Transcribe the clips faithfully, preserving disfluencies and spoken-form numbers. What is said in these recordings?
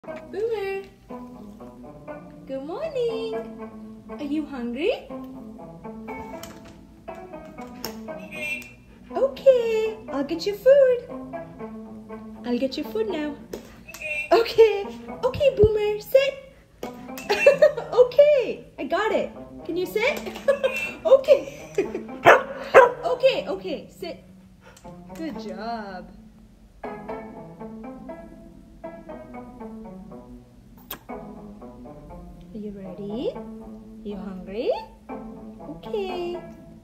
Boomer, good morning. Are you hungry? Okay, I'll get you food. I'll get you food now. Okay, okay, Boomer, sit. Okay, I got it. Can you sit? Okay. Okay, okay, sit. Good job. Are you ready? You hungry? Okay.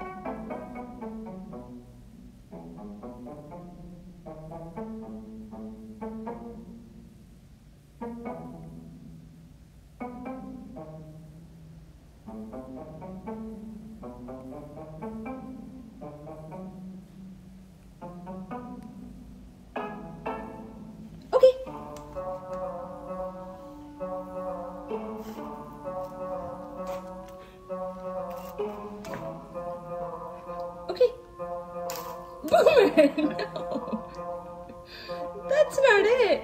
Okay. Okay. Boomer, no. That's not it.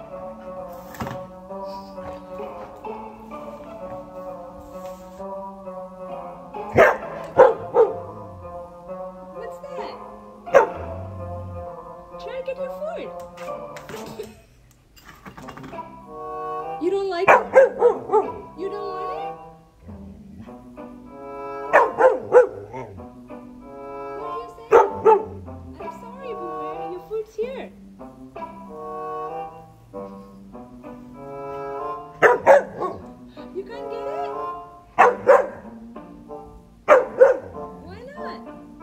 What's that? Try to get your food. You don't like it? You don't want it? What are you saying? I'm sorry, Boomer. Your food's here. You can't get it? Why not?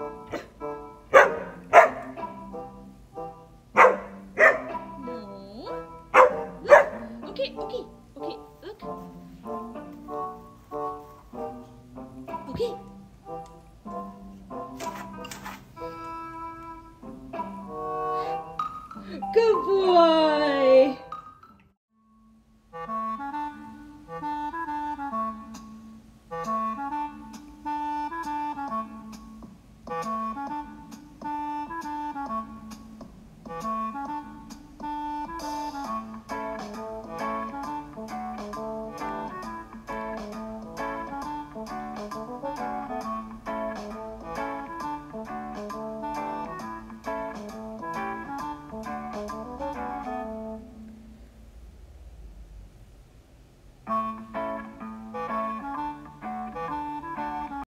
No. Look. Okay, okay, okay. Look. Okay. Good boy.